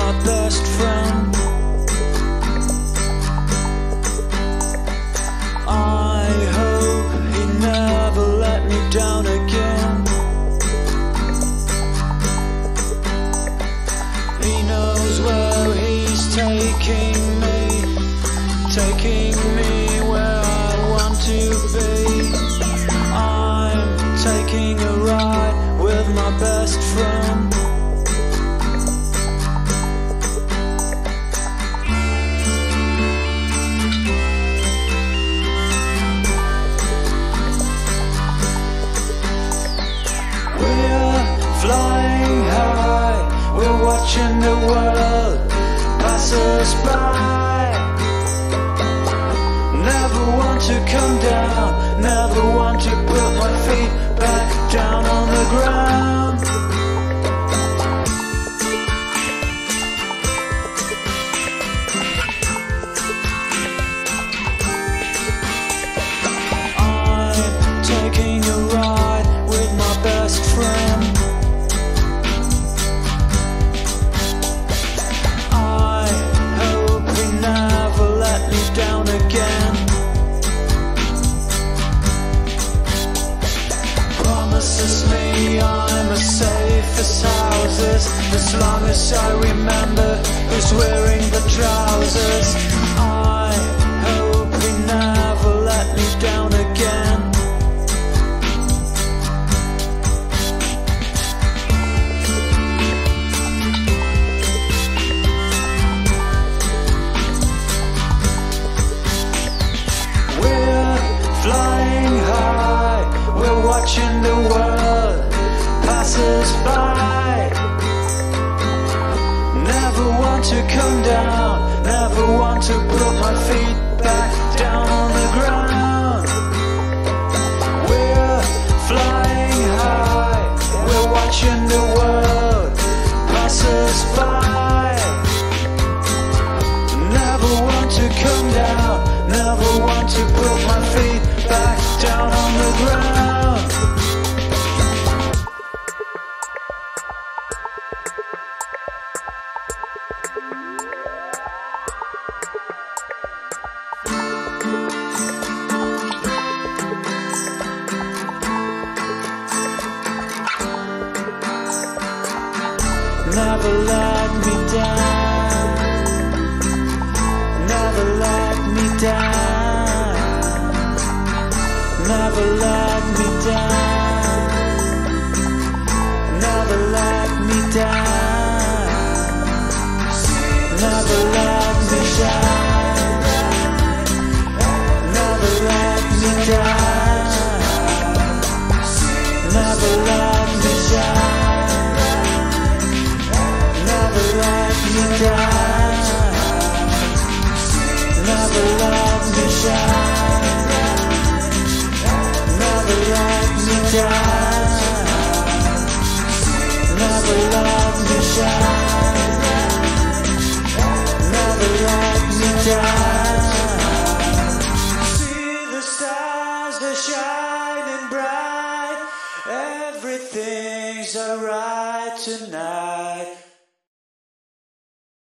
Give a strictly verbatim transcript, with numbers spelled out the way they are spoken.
my best friend. I hope he never let me down again. He knows where he's taking me, taking me where I want to be. I'm taking a ride with my best friend. We're flying high, we're watching the world pass us by. Never want to come down, never want to put my feet back down on the ground. I'm taking a ride with my best friend. I hope he never let me down again. Promises me I'm as safe as houses, as long as I remember who's wearing the trousers. I hope he never let me down again. We're flying high, we're watching the world pass us by. Never want to come down, never want to put my feet back down on the ground. We're flying high, we're watching the world pass us by. Never want to come down, never want to put my feet back down on the ground. Never let me down, never let me down, never let me down, never let me down, never let me down, never let me down, never let me down. Never let me down, never let me down, never let me down, never let me down, never let me down. See the stars, they're shining bright, everything's alright tonight.